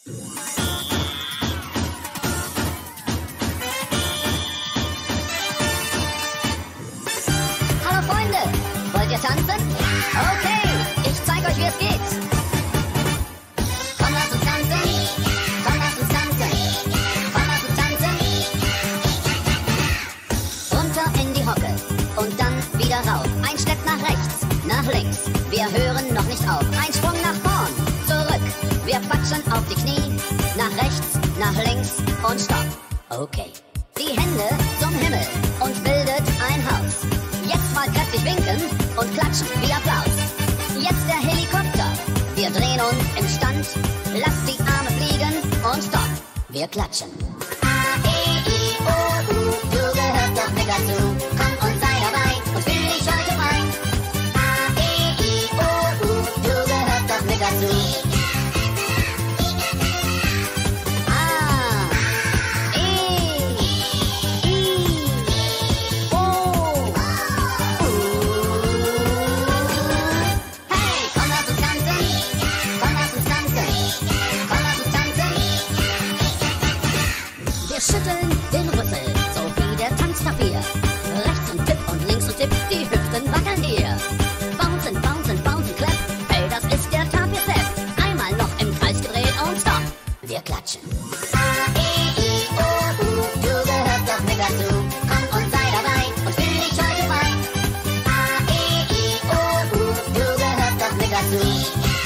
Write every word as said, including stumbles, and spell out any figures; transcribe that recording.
Hallo Freunde, wollt ihr tanzen? Okay, ich zeig euch, wie es geht. Komm, lass uns tanzen. Komm, lass uns tanzen. Komm, lass uns tanzen. Runter in die Hocke und dann wieder rauf. Ein Step nach rechts, nach links. Wir hören noch nicht auf. Ein Sprung nach vorn, zurück. Wir patschen auf die Knie. Nach rechts, nach links und stopp. Okay. Die Hände zum Himmel und bildet ein Haus. Jetzt mal kräftig winken und klatschen wie Applaus. Jetzt der Helikopter. Wir drehen uns im Stand. Lasst die Arme fliegen und stopp. Wir klatschen. A, E, I, O, U, du gehörst doch mit dazu. Komm und sei dabei und fühl dich heute frei. A, E, I, O, U, du gehörst doch mit dazu. Wir schütteln den Rüssel, so wie der Tanzpapier. Rechts und Tipp und links und Tipp, die Hüften wackeln hier. Bouncen, bouncen, bouncen, clap, hey, das ist der Tapir-Step. Einmal noch im Kreis gedreht und stopp. Wir klatschen. A, E, I, O, U, du gehörst doch mit dazu. Komm und sei dabei und fühl dich heute frei. A, E, I, O, U, du gehörst doch mit dazu.